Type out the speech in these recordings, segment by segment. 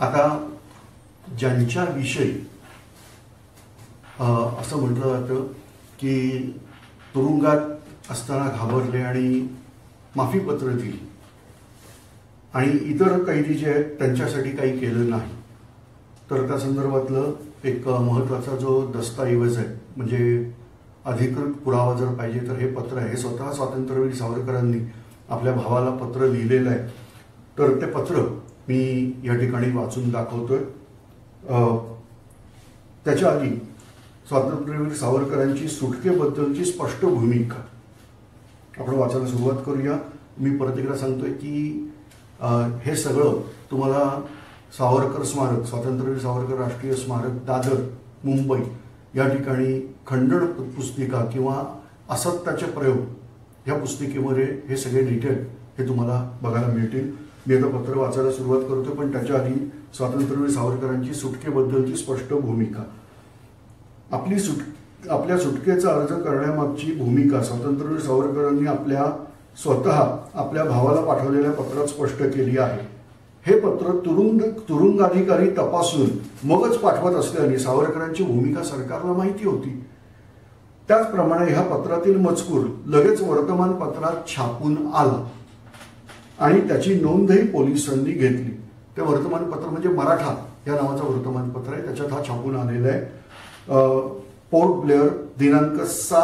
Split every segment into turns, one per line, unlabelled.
आता ज्यांच्याविषयी असं म्हटलं जातं की तुरुंगात असताना घाबरले आणि माफीपत्र दिली आणि इतर कैदी जे आहेत त्यांच्यासाठी काही केलं नाही, तर त्या संदर्भातलं एक महत्त्वाचा जो दस्तऐवज आहे, म्हणजे अधिकृत पुरावा जर पाहिजे तर हे पत्र आहे. हे स्वतः स्वातंत्र्यवीर सावरकरांनी आपल्या भावाला पत्र लिहिलेलं आहे. तर ते पत्र मी या ठिकाणी वाचून दाखवतोय. त्याच्या आधी स्वातंत्र्यवीर सावरकरांची सुटकेबद्दलची स्पष्ट भूमिका आपण वाचायला सुरुवात करूया. मी परत एकदा सांगतोय की हे सगळं तुम्हाला सावरकर स्मारक, स्वातंत्र्यवीर सावरकर राष्ट्रीय स्मारक, दादर, मुंबई या ठिकाणी खंडण पुस्तिका किंवा असत्याचे प्रयोग या पुस्तिकेमध्ये हे सगळे डिटेल हे तुम्हाला बघायला मिळतील. मी आता पत्र वाचायला सुरुवात करतो, पण त्याच्या आधी स्वातंत्र्यवीर सावरकरांची सुटकेबद्दलची स्पष्ट भूमिका. आपल्या सुटकेचा अर्ज करण्यामागची भूमिका स्वातंत्र्यवीर सावरकरांनी स्वतः आपल्या भावाला पाठवलेल्या पत्रात स्पष्ट केली आहे. हे पत्र तुरुंगाधिकारी तपासून मगच पाठवत असल्याने सावरकरांची भूमिका सरकारला माहिती होती. त्याचप्रमाणे ह्या पत्रातील मजकूर लगेच वर्तमानपत्रात छापून आला आणि त्याची नोंदही पोलिसांनी घेतली. ते वर्तमानपत्र म्हणजे मराठा या नावाचं वर्तमानपत्र आहे, त्याच्यात हा छापून आलेला आहे. पोर्ट ब्लेअर दिनांक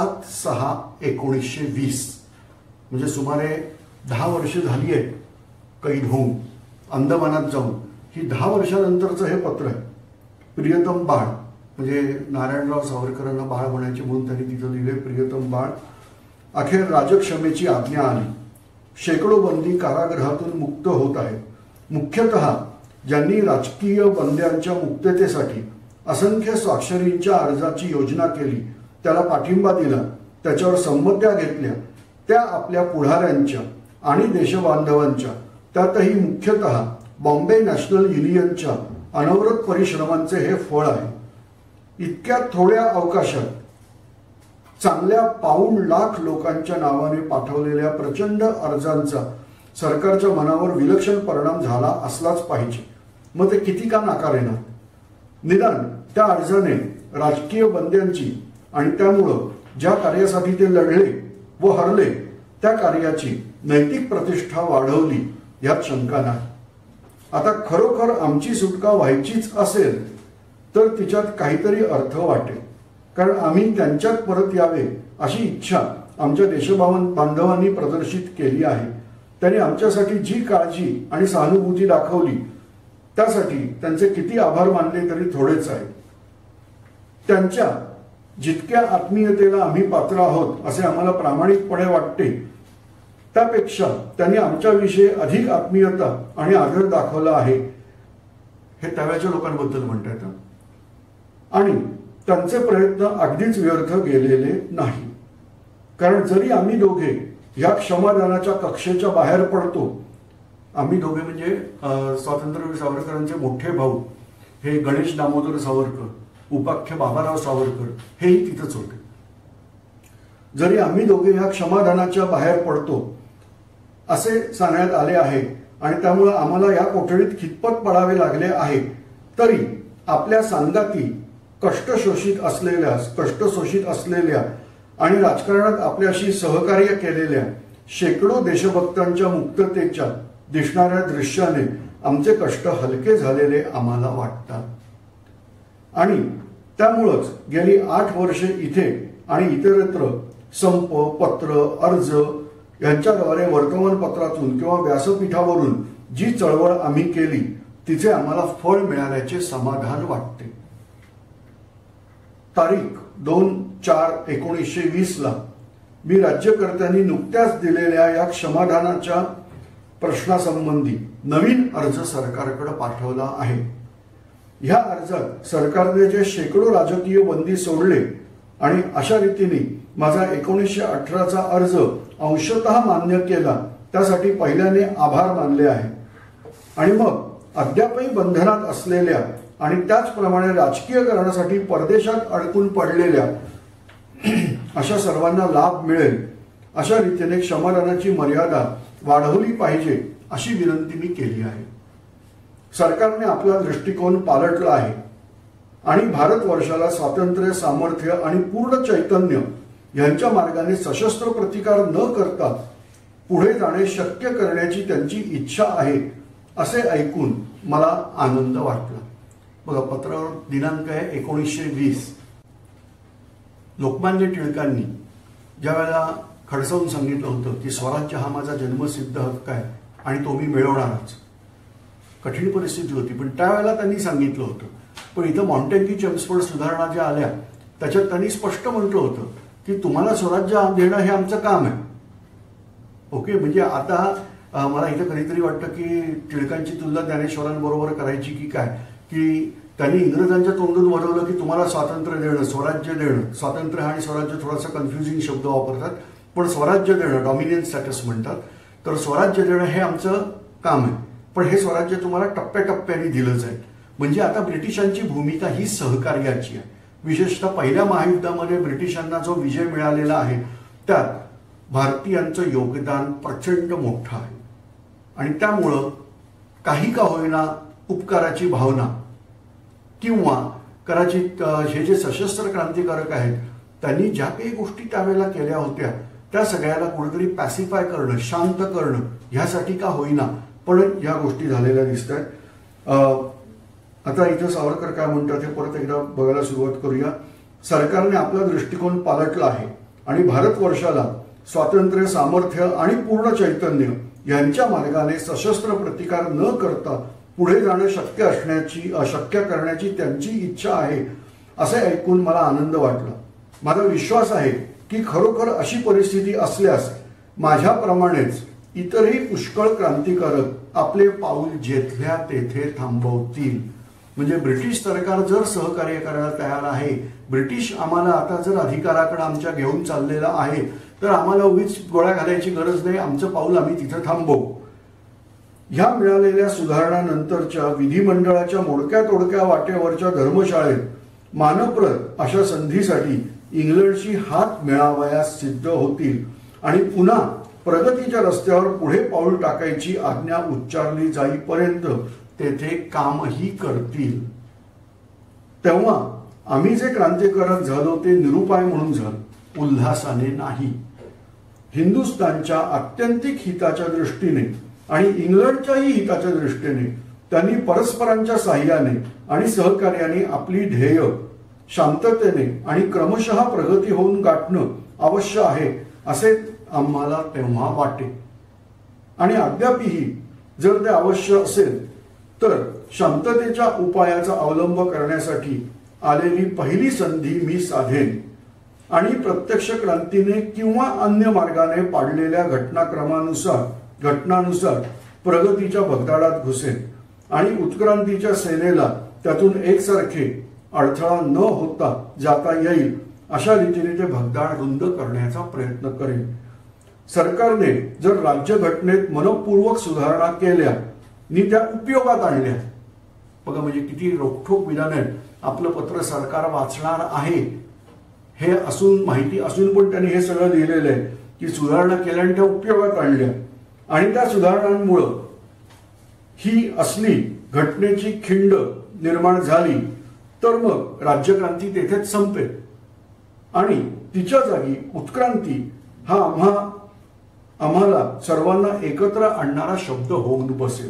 7/6/1920, म्हणजे सुमारे 10 वर्ष झाली आहे कैद होऊन, अंदमानात जाऊन. ही 10 वर्षानंतरचं हे पत्र आहे. प्रियतम बाळ, म्हणजे नारायणराव सावरकरांना बाळ म्हणायचे म्हणून त्यांनी तिथं लिहिले, प्रियतम बाळ. अखेर राजक्षमेची आज्ञा आली. शेकडो बंदी कारागृहातून मुक्त होत आहेत. मुख्यतः ज्यांनी राजकीय बंद्यांच्या मुक्ततेसाठी असंख्य स्वाक्षरींच्या अर्जाची योजना केली, त्याला पाठिंबा दिला, त्याच्यावर संमत्या घेतल्या, त्या आपल्या पुढाऱ्यांच्या आणि देशबांधवांच्या, त्यातही मुख्यतः बॉम्बे नॅशनल युनियनच्या अनवरत परिश्रमांचे हे फळ आहे. इतक्या थोड्या अवकाशात चांगल्या 1 लाख लोकांच्या नावाने पाठवलेल्या प्रचंड अर्जांचा सरकारच्या मनावर विलक्षण परिणाम झाला असलाच पाहिजे. मग ते किती का नाकारेना? निदान त्या अर्जाने राजकीय बंद्यांची आणि त्यामुळं ज्या कार्यासाठी ते लढले व हरले त्या कार्याची नैतिक प्रतिष्ठा वाढवली यात शंका नाही. आता खरोखर आमची सुटका व्हायचीच असेल तर तिच्यात काहीतरी अर्थ वाटेल, कारण आम्ही त्यांच्यात परत यावे अशी इच्छा आमच्या देशबांधवांनी प्रदर्शित केली आहे. त्यांनी आमच्यासाठी जी काळजी आणि सहानुभूती दाखवली त्यासाठी त्यांचे किती आभार मानले तरी थोडेच आहे. त्यांच्या जितक्या आत्मीयतेला आम्ही पात्र आहोत असे आम्हाला प्रामाणिकपणे वाटते, त्यापेक्षा त्यांनी आमच्याविषयी अधिक आत्मीयता आणि आदर दाखवला आहे. हे तव्याच्या लोकांबद्दल म्हणतात. आणि त्यांचे प्रयत्न अगदीच व्यर्थ गेलेले नाही, कारण जरी आम्ही दोघे या क्षमादानाच्या कक्षेच्या बाहेर पडतो, आम्ही दोघे म्हणजे स्वातंत्र्यवीर सावरकरांचे मोठे भाऊ हे गणेश दामोदर सावरकर, उपाख्य बाबाराव सावरकर, हेही तिथंच होते. जरी आम्ही दोघे या क्षमादानाच्या बाहेर पडतो असे सांगण्यात आले आहे आणि त्यामुळे आम्हाला या कोठडीत खितपत पडावे लागले आहे, तरी आपल्या सांगाती कष्टशोषित असलेल्या आणि राजकारणात आपल्याशी सहकार्य केलेल्या शेकडो देशभक्तांच्या मुक्ततेच्या दिसणाऱ्या दृश्याने आमचे कष्ट हलके झालेले आम्हाला वाटतात. आणि त्यामुळंच गेली 8 वर्षे इथे आणि इतरत्र संप, पत्र, अर्ज यांच्याद्वारे वर्तमानपत्रातून किंवा व्यासपीठावरून जी चळवळ आम्ही केली तिचे आम्हाला फळ मिळाल्याचे समाधान वाटते. तारीख 2/4/1920 मी राज्यकर्त्यांनी नुकत्याच दिलेल्या या क्षमादानाच्या प्रश्नासंबंधी नवीन अर्ज सरकारकडे पाठवला आहे. ह्या अर्जात सरकारने जे शेकडो राजकीय बंदी सोडले आणि अशा रीतीने माझा 1918चा अर्ज अंशतः मान्य केला त्यासाठी पहिल्याने आभार मानले आहे. आणि मग अद्यापही बंधनात असलेल्या आणि त्याचप्रमाणे राजकीय कारणासाठी परदेशात अडकून पडलेल्या अशा सर्वांना लाभ मिळेल अशा रीतीने क्षमादानाची मर्यादा वाढवली पाहिजे अशी विनंती मी केली आहे. सरकारने आपला दृष्टिकोन पालटला आहे आणि भारतवर्षाला स्वातंत्र्य, सामर्थ्य आणि पूर्ण चैतन्य यांच्या मार्गाने सशस्त्र प्रतिकार न करता पुढे जाणे शक्य करण्याची त्यांची इच्छा आहे असे ऐकून मला आनंद वाटला. बघा, पत्रावर दिनांक आहे 1920. लोकमान्य टिळकांनी ज्या वेळेला खडसावून सांगितलं होतं की स्वराज्य हा माझा जन्मसिद्ध हक्क आहे आणि तो मी मिळवणारच. कठीण परिस्थिती होती, पण त्यावेळेला त्यांनी सांगितलं होतं. पण इथं मॉन्टेग्यू चेम्सफोर्ड सुधारणा ज्या आल्या त्याच्यात त्यांनी स्पष्ट म्हटलं होतं की तुम्हाला स्वराज्य देणं हे आमचं काम आहे. ओके, म्हणजे आता मला इथं कधीतरी वाटतं की टिळकांची तुलना ज्ञानेश्वरांबरोबर करायची की काय, की त्यांनी इंग्रजांच्या तोंडून वरवलं की तुम्हाला स्वातंत्र्य देणं, स्वराज्य देणं. स्वातंत्र्य आणि स्वराज्य थोडासा कन्फ्युजिंग शब्द वापरतात, पण स्वराज्य देणं डॉमिनियन स्टॅटस म्हणतात. तर स्वराज्य देणं हे आमचं काम आहे, पण हे स्वराज्य तुम्हाला टप्प्याटप्प्याने दिलं जाईल. म्हणजे आता ब्रिटिशांची भूमिका ही सहकार्याची आहे. विशेषतः पहिल्या महायुद्धामध्ये ब्रिटिशांना जो विजय मिळालेला आहे त्यात भारतीयांचं योगदान प्रचंड मोठं आहे आणि त्यामुळं काही का होईना उपकाराची भावना किंवा कदाचित हे जे सशस्त्र क्रांतिकारक आहेत त्यांनी ज्या काही गोष्टी त्यावेळेला केल्या होत्या त्या सगळ्याला कुठेतरी पॅसिफाय करणं, शांत करणं ह्यासाठी का होईना पण या गोष्टी झालेल्या दिसत आहेत. आता इथं सावरकर काय म्हणतात हे परत एकदा बघायला सुरुवात करूया. सरकारने आपला दृष्टिकोन पालटला आहे आणि भारतवर्षाला स्वातंत्र्य, सामर्थ्य आणि पूर्ण चैतन्य यांच्या मार्गाने सशस्त्र प्रतिकार न करता पुढे जाणं शक्य करण्याची त्यांची इच्छा आहे असे ऐकून मला आनंद वाटला. माझा विश्वास आहे की खरोखर अशी परिस्थिती असल्यास माझ्याप्रमाणेच इतरही पुष्कळ क्रांतिकारक आपले पाऊल जेथल्या तेथे थांबवतील. म्हणजे ब्रिटिश सरकार जर सहकार्य करायला तयार आहे, ब्रिटिश आम्हाला आता जर अधिकाराकडे आमच्या घेऊन चाललेला आहे, तर आम्हाला उगीच गोळ्या घालायची गरज नाही, आमचं पाऊल आम्ही तिथं थांबवू. ह्या मिळालेल्या सुधारणानंतरच्या विधिमंडळाच्या मोडक्या तोडक्या वाटेवरच्या धर्मशाळेत मानप्रद अशा संधीसाठी इंग्लंडशी हात मिळावयास सिद्ध होतील आणि पुन्हा प्रगतीच्या रस्त्यावर पुढे पाऊल टाकायची आज्ञा उच्चारली जाईपर्यंत तेथे कामही करतील. तेव्हा आम्ही जे क्रांतिकारक झालो ते निरुपाय म्हणून झालो, उल्हासाने नाही. हिंदुस्थानच्या आत्यंतिक हिताच्या दृष्टीने आणि इंग्लंडच्याही हिताच्या दृष्टीने त्यांनी परस्परांच्या साह्याने आणि सहकार्याने आपली ध्येय शांततेने आणि क्रमशः प्रगती होऊन गाठणं आवश्यक आहे असे आम्हाला तेव्हा वाटे. आणि अद्यापही जर ते आवश्यक असेल तर शांततेच्या उपायाचा अवलंब करण्यासाठी आलेली पहिली संधी मी साधेन आणि प्रत्यक्ष क्रांतीने किंवा अन्य मार्गाने पाडलेल्या घटनांनुसार प्रगतीच्या भगदाडात घुसेन आणि उत्क्रांतीच्या सेनेला त्यातून एकसारखे अडथळा न होता जाता येईल अशा रीतीने ते भगदाड रुंद करण्याचा प्रयत्न करेन. सरकारने जर राज्यघटनेत मनपूर्वक सुधारणा केल्या नि त्या उपयोगात आणल्या, बघा म्हणजे किती रोखठोक विधान आहे. आपलं पत्र सरकार वाचणार आहे हे असून, माहिती असून पण त्यांनी हे सगळं लिहिलेलं आहे की सुधारणा केल्या आणि त्या उपयोगात आणल्या आणि त्या सुधारणांमुळं ही असली घटनेची खिंड निर्माण झाली तर मग राज्यक्रांती तेथेच संपेल आणि तिच्या जागी उत्क्रांती हा आम्हाला सर्वांना एकत्र आणणारा शब्द होऊन बसेल.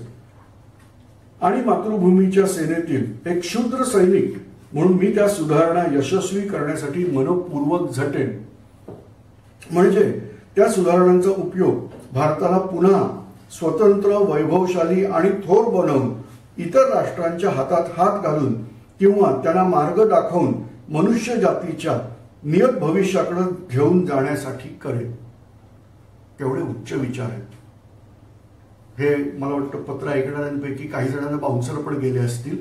आणि मातृभूमीच्या सेनेतील एक क्षुद्र सैनिक म्हणून मी त्या सुधारणा यशस्वी करण्यासाठी मनपूर्वक झटेन. म्हणजे त्या सुधारणांचा उपयोग भारताला पुन्हा स्वतंत्र, वैभवशाली आणि थोर बनवून इतर राष्ट्रांच्या हातात हात घालून किंवा त्यांना मार्ग दाखवून मनुष्य जातीच्या नियत भविष्याकडे घेऊन जाण्यासाठी करेल. तेवढे उच्च विचार आहेत. हे मला वाटतं पत्र ऐकणाऱ्यांपैकी काही जणांना बाउन्सर पण गेले असतील.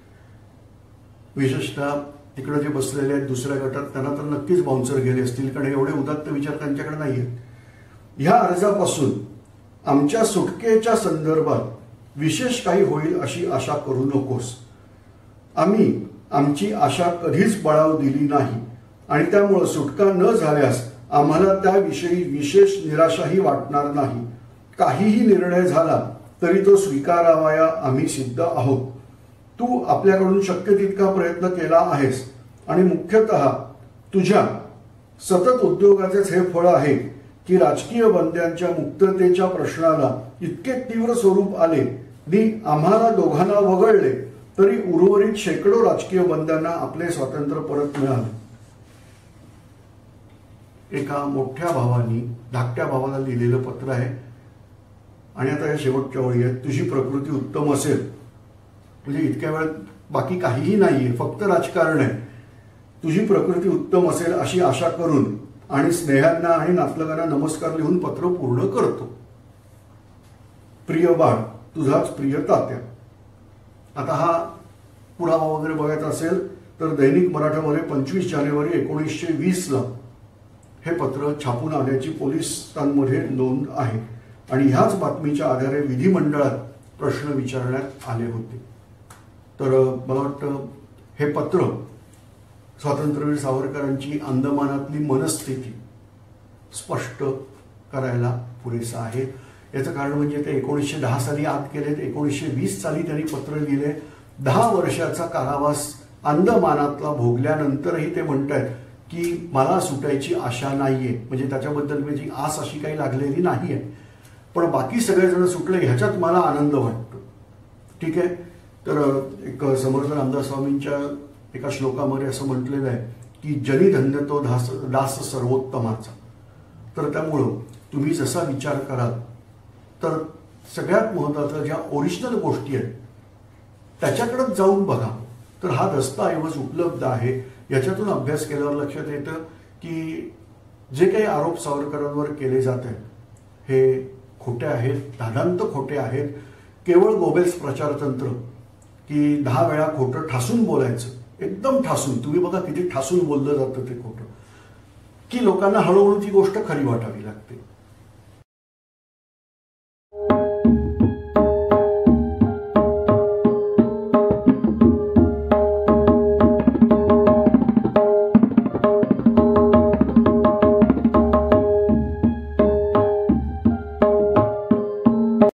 विशेषतः तिकडे जे बसलेले आहेत दुसऱ्या गटात त्यांना तर नक्कीच बाउन्सर गेले असतील, कारण एवढे उदात्त विचार त्यांच्याकडे नाही आहेत. ह्या अर्जापासून आमच्या सुटकेच्या संदर्भात विशेष काही होईल अशी आशा करू नकोस. आम्ही आमची आशा कधीच बळावू दिली नाही आणि त्यामुळे सुटका न झाल्यास आम्हाला त्याविषयी विशेष निराशाही वाटणार नाही. काहीही निर्णय झाला तरी तो स्वीकारावया आम्ही सिद्ध आहोत. तू आपल्याकडून शक्य तितका प्रयत्न केला आहेस आणि मुख्यतः तुझ्या सतत उद्योगाचेच हे फळ आहे की राजकीय बंद्यांच्या मुक्ततेच्या प्रश्नाला इतके तीव्र स्वरूप आले नि आम्हाला दोघांना वगळले तरी उर्वरित शेकडो राजकीय बंद्यांना आपले स्वातंत्र्य परत मिळाले. एका मोठ्या भावानी धाकट्या भावाला लिहिलेलं पत्र आहे. आणि आता या शेवटच्या ओळी आहेत. तुझी प्रकृती उत्तम असेल, म्हणजे इतक्या वेळ बाकी काहीही नाहीये, फक्त राजकारण आहे. तुझी प्रकृती उत्तम असेल अशी आशा करून आणि स्नेहांना आणि नातलगांना नमस्कार लिहून पत्र पूर्ण करतो. प्रिय बाळ, तुझाच प्रिय तात्या. आता हा पुरावा वगैरे बघायचा असेल तर दैनिक मराठामध्ये 25 जानेवारी 1920 हे पत्र छापून आल्याची पोलिसांमध्ये नोंद आहे. आणि ह्याच बातमीच्या आधारे विधिमंडळात प्रश्न विचारण्यात आले होते. तर मला वाटतं हे पत्र स्वातंत्र्यवीर सावरकरांची अंदमानातली मनस्थिती स्पष्ट करायला पुरेसं आहे. याचं कारण म्हणजे ते 1910 साली आत केलेत, 1920 साली त्यांनी पत्र लिहिले. 10 वर्षाचा कारावास अंदमानातला भोगल्यानंतरही ते म्हणतात की मला सुटायची आशा नाहीये. म्हणजे त्याच्याबद्दल माझी आस अशी काही लागलेली नाहीये, पण बाकी सगळेजण सुटले ह्याच्यात मला आनंद वाटतो. ठीक आहे. तर एक समर्थ रामदास स्वामींच्या एका श्लोकामध्ये असं म्हटलेलं आहे की जनी धन्य तो दास सर्वोत्तमाचा. तर त्यामुळं तुम्ही जसा विचार कराल तर सगळ्यात महत्त्वाचं ज्या ओरिजिनल गोष्टी आहेत त्याच्याकडेच जाऊन बघा. तर हा दस्तऐवज उपलब्ध आहे. याच्यातून अभ्यास केल्यावर लक्षात येतं की जे काही आरोप सावरकरांवर केले जात आहेत हे खोटे आहेत, दादांत खोटे आहेत. केवळ गोबेल्स प्रचारतंत्र की 10 वेळा खोटं ठासून बोलायचं, एकदम ठासून. तुम्ही बघा किती ठासून बोललं जातं ते खोटं, की लोकांना हळूहळू ती गोष्ट खरी वाटावी लागते.